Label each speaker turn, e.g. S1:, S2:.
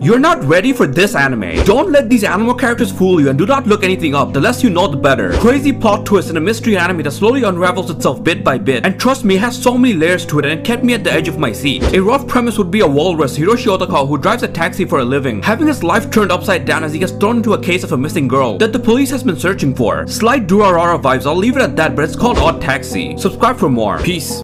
S1: You're not ready for this anime. Don't let these animal characters fool you and do not look anything up. The less you know, the better. Crazy plot twist in a mystery anime that slowly unravels itself bit by bit. And trust me, it has so many layers to it and it kept me at the edge of my seat. A rough premise would be a walrus, Hiroshi Otaka, who drives a taxi for a living, having his life turned upside down as he gets thrown into a case of a missing girl that the police has been searching for. Slight Durarara vibes, I'll leave it at that, but it's called ODDTAXI. Subscribe for more. Peace.